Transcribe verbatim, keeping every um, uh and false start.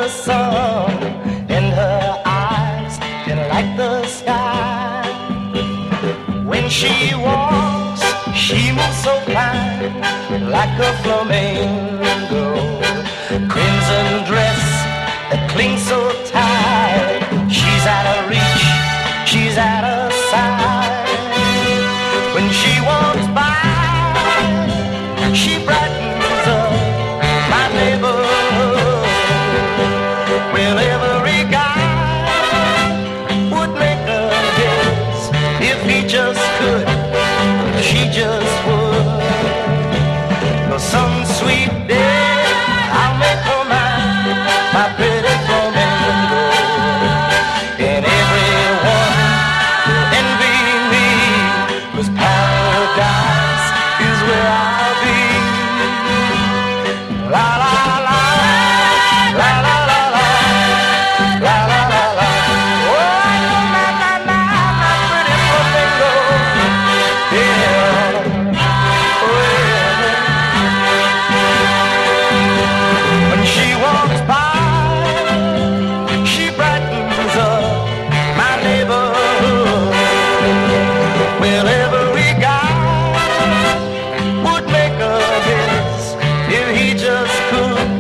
the sun in her eyes and like the sky. When she walks, she moves so fine, like a flamingo. Crimson dress that clings so tight. She's out of reach, she's out of sight. When she walks by, she brightens up my neighborhood. Well, every guy would make a guess if he just could, she just would. For some sweet day, I'll make her mine, my pretty flamingo. And everyone will envy me, 'cause paradise is where I'll be. La la la, la la la la, la la la la. Oh, la la la, my pretty flamingo. Yeah, oh yeah. When she walks by, she brightens up my neighborhood. Well, every guy would make a guess if he just could.